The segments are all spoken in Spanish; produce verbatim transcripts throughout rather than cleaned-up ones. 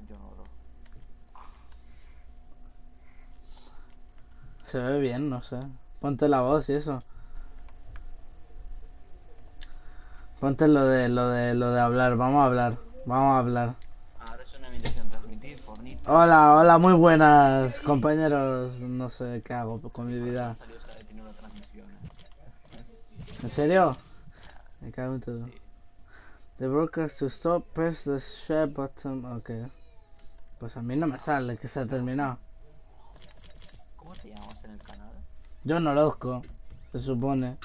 Yo no, bro. Se ve bien, no sé. Ponte la voz y eso. Ponte lo de lo de lo de hablar. Vamos a hablar. Vamos a hablar. Ahora es una invitación a transmitir por Nitro. Hola, hola, muy buenas compañeros. No sé qué hago con mi Ahora solo vida. salió esa de tener una transmisión. ¿Eh? ¿En serio? Me cago en todo. Sí. The broadcast to stop, press the share button. Ok. Pues a mí no me sale que se ha terminado. ¿Cómo te llamamos en el canal? John Orozco, se supone.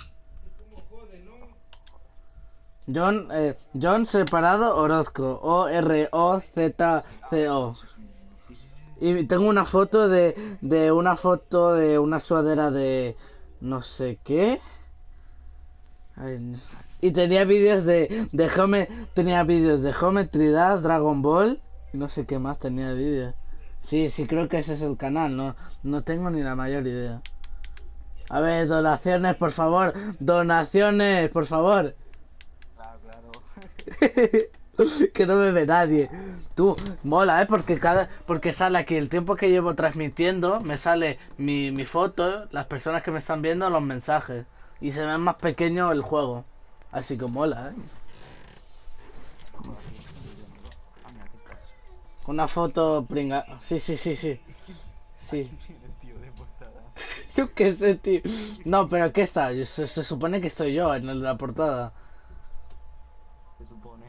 John, eh, John separado Orozco. O R O Z C Ah, O. eso es un... Sí, sí, sí. Y tengo una foto de, de una foto de una sudadera de no sé qué. Ay, no. Y tenía vídeos de, de Geome, tenía vídeos de Geometry Dash, Dragon Ball y no sé qué más tenía vídeos. Sí, sí creo que ese es el canal, no, no tengo ni la mayor idea. A ver, donaciones, por favor, donaciones, por favor. Claro, claro. Que no me ve nadie. Tú, mola, ¿eh? Porque cada, porque sale aquí el tiempo que llevo transmitiendo, me sale mi, mi foto, las personas que me están viendo, los mensajes. Y se ve más pequeño el juego. Así que mola, ¿eh? Joder, tío, qué ilusión, bro. Ah, mira, aquí estás. Una foto pringa... Sí, sí, sí, sí. ¿A Sí. quién tienes, tío, de portada? Yo qué sé, tío. No, pero ¿qué está? Se, se supone que estoy yo en la portada. Se supone.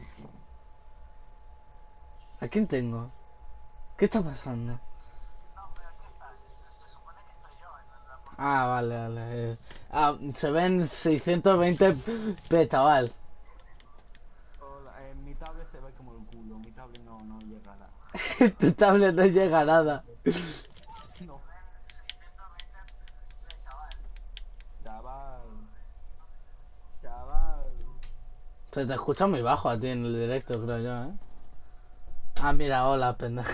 ¿A quién tengo? ¿Qué está pasando? Ah, vale, vale. eh. Ah, se ven seiscientos veinte p, chaval. Hola, en mi tablet se ve como el culo. Mi tablet no, no llega a nada. Tu tablet no llega a nada. No. Chaval. Chaval. Se te escucha muy bajo a ti en el directo, creo yo, ¿eh? Ah, mira, hola, pendejo.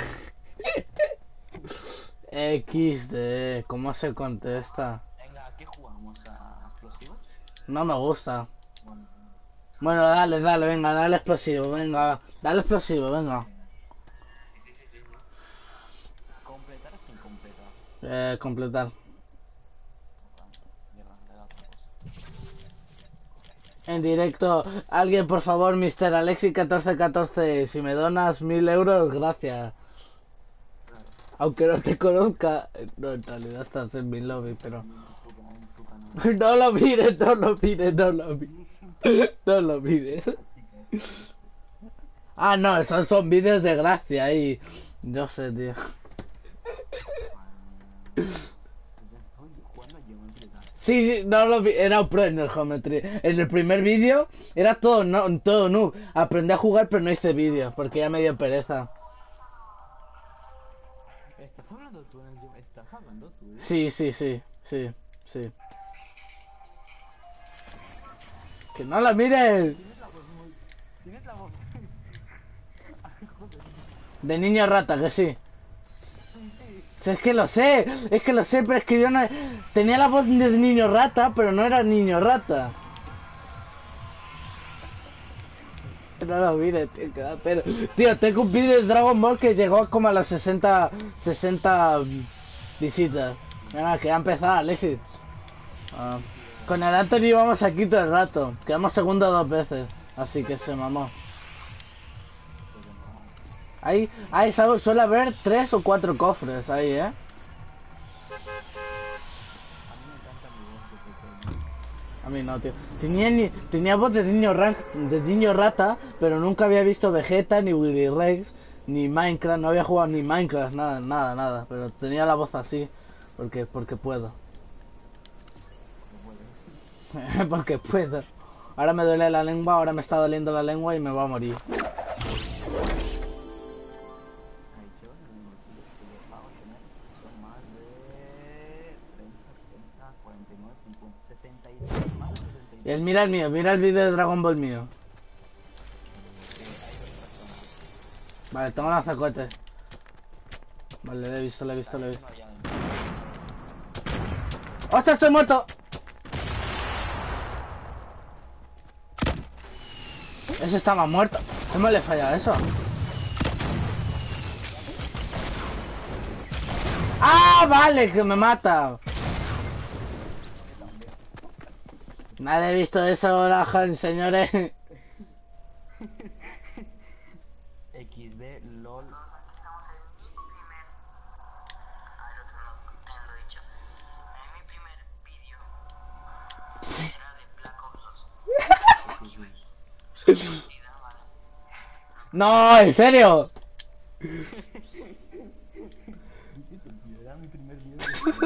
equis de... ¿Cómo se contesta? Venga, ¿qué jugamos? ¿A explosivos? No me gusta. Bueno, bueno. Bueno, dale, dale, venga, dale explosivo, venga. Dale explosivo, venga. Venga. Sí, sí, sí, sí, sí. ¿Completar o sin completar? Eh, completar. Otra mierda, le da otra cosa. En directo, alguien por favor, mister Alexi catorce catorce, si me donas mil euros, gracias. Claro. Aunque no te conozca, no, en realidad estás en mi lobby, pero... En tu, en tu canal. No lo mires, no lo mires, no lo mires. No lo mires. Esta chica, esta, esta. Ah, no, esos son vídeos de gracia y... Yo sé, tío. Madre mía. Ya estoy jugando a Geometry Dash. Sí, sí, no lo vi, era un pro en el Geometry. En el primer vídeo era todo, no, todo noob. Aprendí a jugar pero no hice vídeos porque ya me dio pereza. ¿Estás hablando tú en el Geo- ¿Estás hablando tú? Sí, sí, sí, sí, sí. Que no la mires. Tienes la voz muy... Tienes la voz... Ay, joder. De niño rata, que sí. Sí, sí. Si es que lo sé, es que lo sé, pero es que yo no... Tenía la voz de niño rata, pero no era niño rata. No lo mires, tío, que da pena. Tío, tengo un vídeo de Dragon Ball que llegó como a las sesenta, sesenta visitas. Venga, que ha empezado, Alexis. Ah, Sí, tío. con el Anthony vamos aquí todo el rato. Quedamos segundo dos veces. Así que se mamó. Pues no. Ahí, ahí ¿sabes? Suele haber tres o cuatro cofres ahí, ¿eh? A mí me encanta mi voz de pequeño. A mí no, tío. Tenía, ni, tenía voz de niño, ra de niño rata, pero nunca había visto Vegeta, ni Willy Rex, ni Minecraft. No había jugado ni Minecraft, nada, nada, nada. Pero tenía la voz así, porque, porque puedo. Porque puedes. Porque puedo. Ahora me duele la lengua, ahora me está doliendo la lengua y me voy a morir. Ay, yo el minutillos que le pago a tener son más de treinta, setenta, cuarenta y nueve, cincuenta, sesenta y tres, más de sesenta y Y él tres. mira el mío, mira el vídeo de Dragon Ball mío. Eh, hay dos personas. Vale, tengo lanzacohetes. Vale, lo he visto, lo he visto, lo he Hay visto. uno allá dentro. ¡Ostras, estoy muerto! Ese estaba muerto. ¿Cómo le falla eso? ¡Ah, vale! Que me mata. Nadie ha visto eso, la joven, señores. equis de LOL. Estamos en mi primer. Ah, el otro no, lo he dicho. En mi primer vídeo era de Black Ops dos. Sí, sí, sí. Partida, ¿vale? No, ¿en serio? ¿Qué sentido? Era mi primer video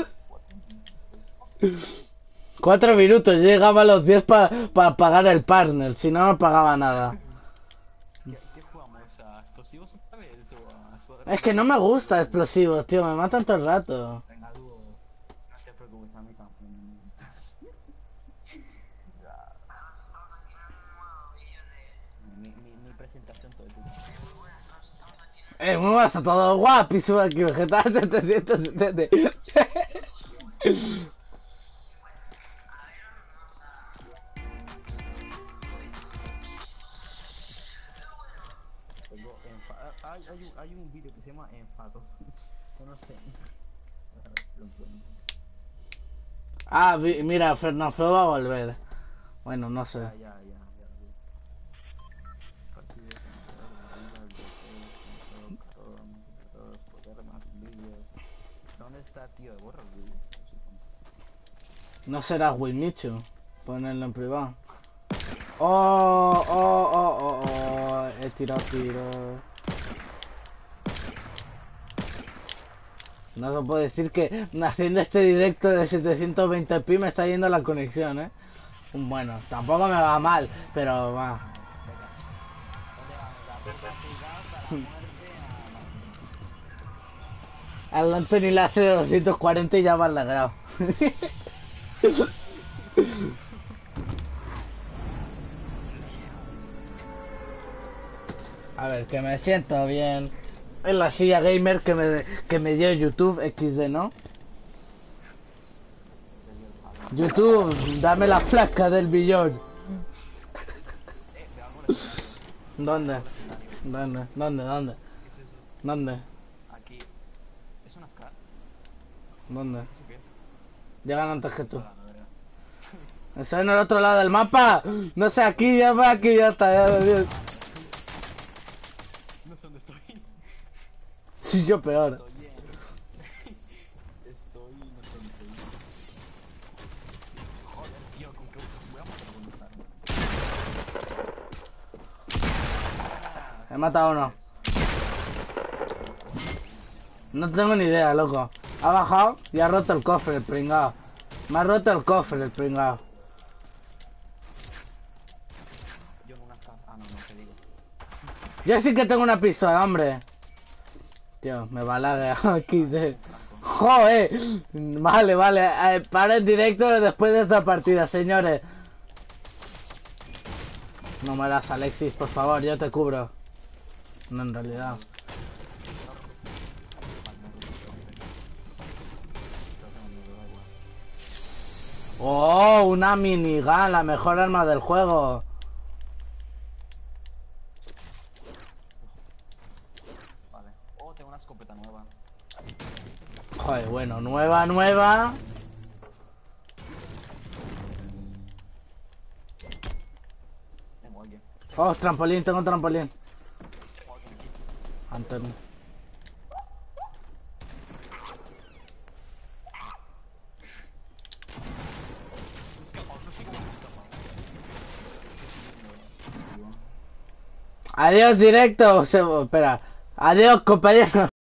de Cuatro minutos, yo llegaba a los diez para pa pagar el partner, si no, no pagaba nada. ¿Qué, ¿Qué jugamos? ¿A explosivos otra vez? ¿O a Squad Es que no me gusta explosivos, tío, me matan todo el rato. Venga, dúo. No te preocupes, a mí tampoco me gusta. Ya, Estamos aquí en un nuevo vídeo de. mi, mi, mi presentación todo el Buenas, estamos aquí en Eh, muy guapo, todo guapísimo aquí, Vegeta setecientos setenta. Tengo enfa- hay, hay, un, hay un vídeo que se llama Enfados. Yo no sé. Lo encuentro. Ah, vi- mira, Fernanfloo va a volver. Bueno, no sé. Ya, ya, ya, ya. vi. Partidos, controlar, vida, bloqueo, control, control, poder más vídeos. ¿Dónde está, tío? Borra el vídeo. No será Winmichu. Ponerlo en privado. Oh, oh, oh, oh, oh. He tirado tiro. No se puede decir que haciendo este directo de setecientos veinte p me está yendo la conexión, eh. Bueno, tampoco me va mal, pero va. Venga. ¿Dónde vamos? La privacidad para muerte a... Al Anthony le hace de doscientos cuarenta y ya va al lagrado. A ver, que me siento bien en la silla gamer que me, que me dio YouTube equis de, ¿no? YouTube, dame la placa del billón. Eh, me hago el escenario. ¿Dónde? El escenario. ¿Dónde? ¿Dónde? ¿Dónde? ¿Qué es eso? ¿Dónde? Aquí. ¿Es una escala? ¿Dónde? ¿Eso qué es? Llegan antes que tú. Hola, la verdad. Estoy en el otro lado del mapa. No sé, aquí, ya va, aquí, ya está, ya lo Dios. No sé dónde estoy. Sí, yo peor. Estoy en... Estoy... No sé dónde estoy. Joder, tío, con qué voy a matar con esta arma. He matado a uno. No tengo ni idea, loco. Ha bajado y ha roto el cofre, el pringao. Me ha roto el cofre, el pringao. Yo en una escala... Ah, no, no te digo. Yo sí que tengo una pistola, hombre. Tío, me va a laguear aquí de... ¡Joder! Vale, vale. Eh, para el directo después de esta partida, señores. No mueras, Alexis, por favor, yo te cubro. No, en realidad. ¡Oh! Una minigun, la mejor arma del juego. Vale. Oh, tengo una escopeta nueva. Joder, bueno, nueva, nueva. Tengo alguien. Oh, trampolín, tengo trampolín. Tengo alguien aquí. Antonio. Adiós, directo. Se... Espera. Adiós, compañeros.